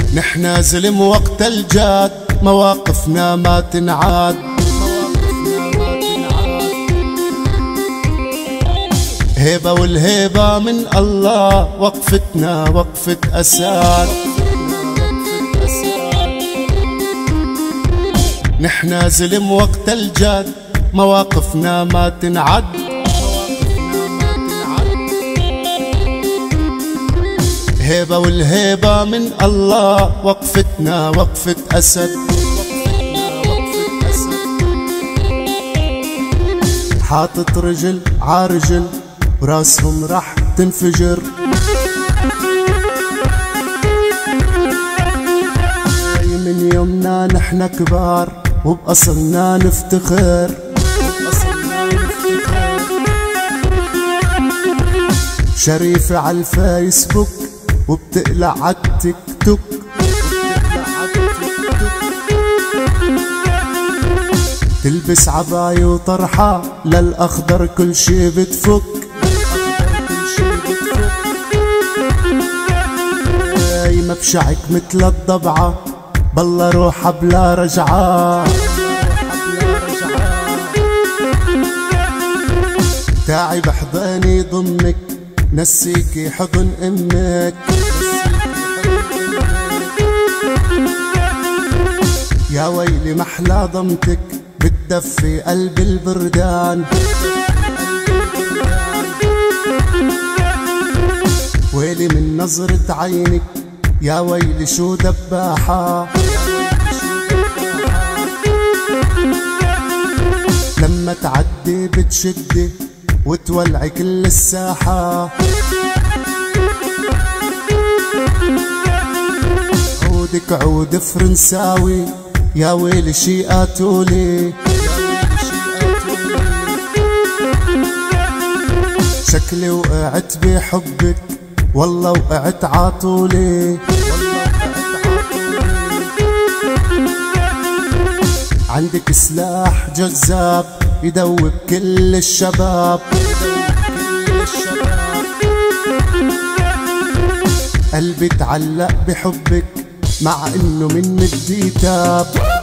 نحنا زلم وقت الجاد، مواقفنا ما تنعاد. هيبة والهيبة من الله، وقفتنا وقفة أساد. نحنا زلم وقت الجاد، مواقفنا ما تنعد. هيبة والهيبة من الله، وقفتنا وقفة أسد. حاطط رجل عارجل وراسهم رح تنفجر. من يومنا نحنا كبار وبأصلنا نفتخر. شريفة عالفيسبوك وبتقلع عالتيك توك. تلبس عباية وطرحة للأخضر كل شي بتفك. ما بشعك مثل الضبعة، بالله روحها بلا رجعة. تعي بحضاني ضمك، نسيكي حضن امك. يا ويلي محلى ضمتك، بتدفي قلب البردان. ويلي من نظرة عينك، يا ويلي شو دباحة. لما تعدي بتشدي وتولعي كل الساحة. عودك عود فرنساوي، يا ويلي شي قاتولي. شكلي وقعت بحبك، والله وقعت عاطولي. عندك سلاح جذاب يدوب كل الشباب. قلبي تعلق بحبك، مع انه منك بيتاب.